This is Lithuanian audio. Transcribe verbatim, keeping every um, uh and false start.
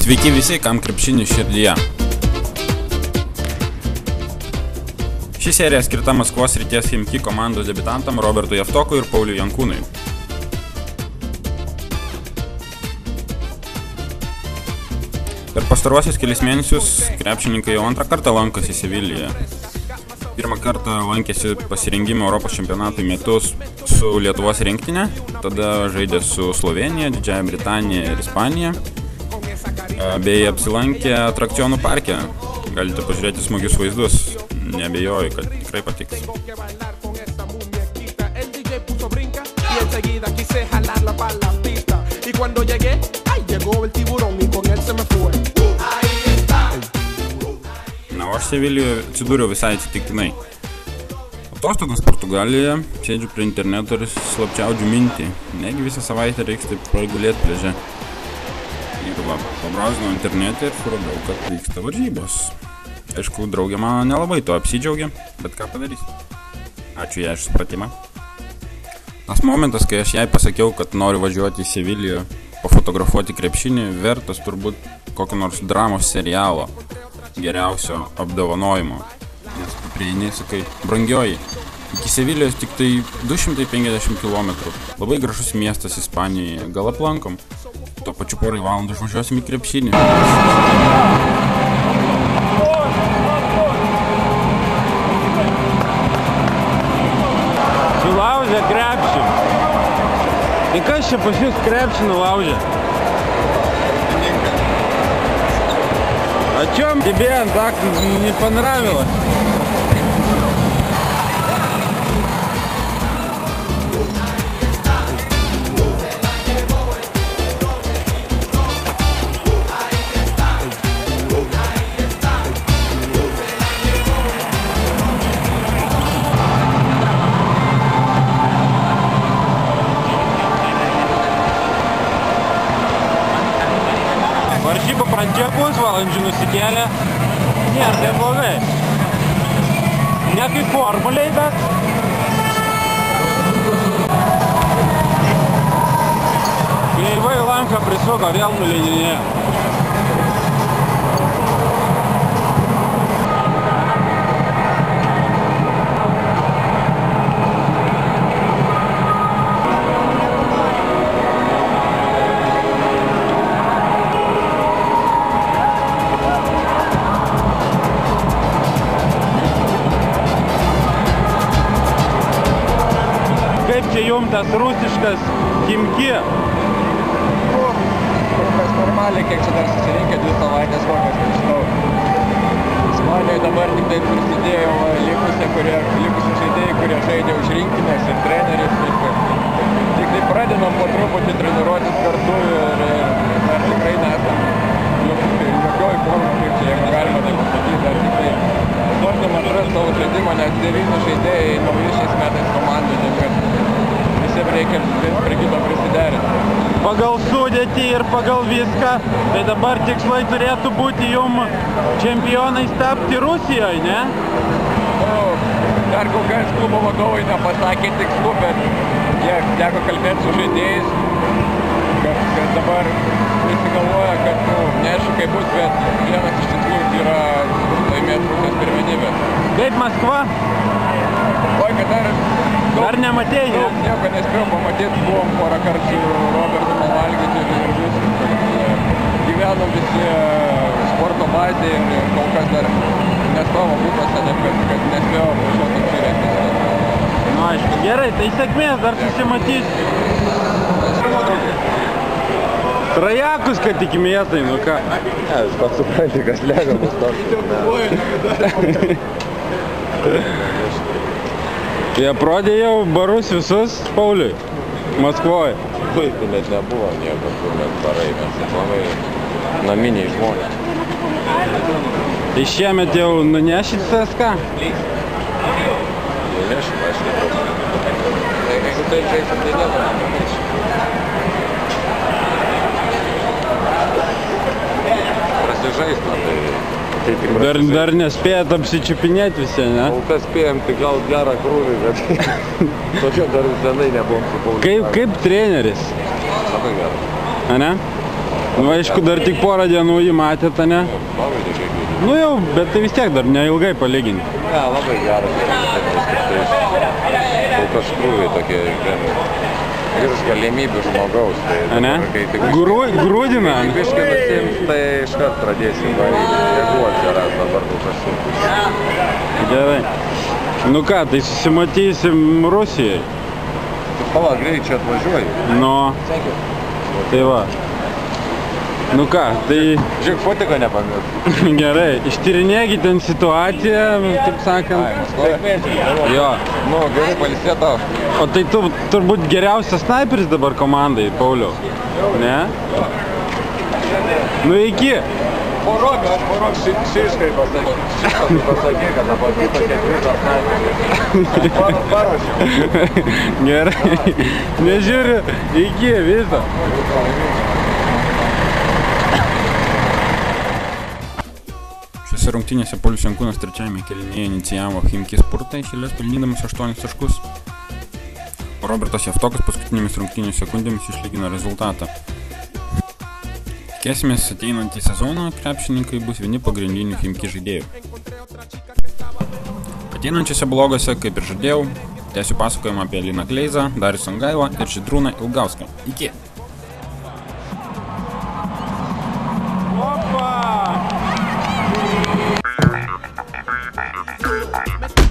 Sveiki visi, kam krepšinis širdyje. Ši serija skirta Maskvos srities Chimki komandos debiutantam Robertui Javtokui ir Pauliui Jankūnui. Per pastaruosius kelis mėnesius krepšininkai jau antrą kartą lankosi Sevilijoje. Pirmą kartą lankėsi pasirengimo Europos čempionatui metus su Lietuvos rinktinė, tada žaidė su Slovenija, Didžiąja Britanija ir Ispanija, bei apsilankė atrakcionų parke. Galite pažiūrėti smagius vaizdus, neabejoju, kad tikrai patiks. Na, o aš Sevilijoje atsidūriau visai atsitiktinai. Atostogas Portugalijoje, sėdžiu prie interneto ir slapčiaudžiu mintį. Negi visą savaitę reiks taip praigulėti pliaže. Ir va, pabrauzinau internete ir suradau, kad vyksta varžybos. Aišku, draugė mano nelabai to apsidžiaugė, bet ką padarysi. Ačiū jai už supratimą. Tas momentas, kai aš jai pasakiau, kad noriu važiuoti į Seviliją, pafotografuoti krepšinį, vertas turbūt kokio nors dramos serialo geriausio apdovanojimo. Nes tu prieini, sakai, brangioji, iki Sevilijos tik tai du šimtai penkiasdešimt kilometrų. Labai gražus miestas Ispanijoje, gal aplankom. Tuo pačiu porai valandų išvažiuosim į krepšinį. Sulaužė krepšį. Tai kas čia pas jūs krepšį nulaužė? О чем тебе так не понравилось? Varžybų pradžia pusvalandžių nusikėlė. Nėra tai blogai. Ne kaip formuliai, bet kreivai lanką prisuko, vėl nuleidinėjo. Kaip čia jums tas rusiškas Chimki? Kas normaliai, kiek čia dar susirinkę, dvi savaitės kokias, nežinau. Ispanijoje dabar tik tai prisidėjo likusi, kurie, likusi žaidėjai, kurie žaidė už rinktinės ir treneris. Tik tai pradedam po truputį treniruotis kartu ir, ir dar tikrai nesam jokioj formų, kaip čia, jeigu galima tai pasakyti, dar tik tai bandom atrast savo žaidimą, nes devyni žaidėjai nauji šiais metais komandai, taip kad visiems reikia prie kito prisiderinti. Pagal sudėtį ir pagal viską, tai dabar tikslai turėtų būti jum čempionais tapti Rusijoje, ne? Nu, dar kol kas klubo vadovai nepasakė tikslų, bet kiek teko kalbėti su žaidėjais, kad, kad dabar visi galvoja, kad nu, neaišku kaip bus, bet vienas iš tikslų yra laimėti Rusijos pirmenybės. Kaip Maskva? Oi, kad dar... Dar nematėjai, ne? Daug nieko nespėjom pamatyti, buvom porą kartų Robertu pavalgyti ir viskas. Gyvenom visi sporto bazėje ir kol kas dar nesavo būtose, kad, kad nespėjom važiuoti apžiūrėti. Nu, aišku, gerai, tai sėkmės, dar susimatys. Trajakus, kad tik mėtai, nu ką? Ne, vis pats supranti, kas lega bus toks. Tai aprodė jau barus visus, Pauliui, Maskvoje. Vaikų net nebuvo nieko, kur mes barai, mes labai naminiai žmonės. Tai šiemet jau nunešit C S K A? Nunešim, aš nebuvo. Jeigu tai žaisim, tai nieko nenunešim. Prasižaisna, tai... Dar, dar nespėjat apsičiupinėti visi, ne? Kol kas spėjom, tai gal gerą krūvį, bet tokio dar senai nebuvom su Pauliu. Kaip, kaip treneris? Labai geras. A ne? Nu, aišku, dar tik porą dienų jį matėte, ne? Labai dažai gėdė. Nu jau, bet tai vis tiek dar neilgai palyginti. Ne, labai geras. Kol kas krūviai tokie virš galimybių žmogaus. Tai A ne? kai tik Grūdina? biškai nusims, tai iškart pradėsim varyti. Jėgų atsiras dabar kol kas sunkus. Gerai. Nu ką, tai susimatysim Rusijai. Tu pala greit čia atvažiuoji. Nu, tai va. Nu ką, tai Žiūrėk, fotiką nepamiršk. gerai, ištyrinėkit ten situaciją, taip sakant. Jo. Nu, gerai, palisė tau. O tai tu turbūt geriausias sniperis dabar komandai, Pauliau? Ne? Nu iki. Porok, aš porok šiškai pasakyk. Šiškai pasakyk, kad dabar kito ketvirtą sniperį. Paruošiu. Gerai. Nežiūriu. Iki viso. Šiose rungtynėse Paulius Jankūnas trečiajame kėlinyje inicijavo Chimki Sportą iš eilės pelnydamas aštuonis taškus. O Robertas Javtokas paskutinėmis rungtynių sekundėmis išlygino rezultatą. Tikėsimės, ateinantį sezoną krepšininkai bus vieni pagrindinių Chimki žaidėjų. Ateinančiose blogose, kaip ir žadėjau, tęsiu pasakojimą apie Liną Kleizą, Darių Songailą ir Žydrūną Ilgauską. Iki! Opa!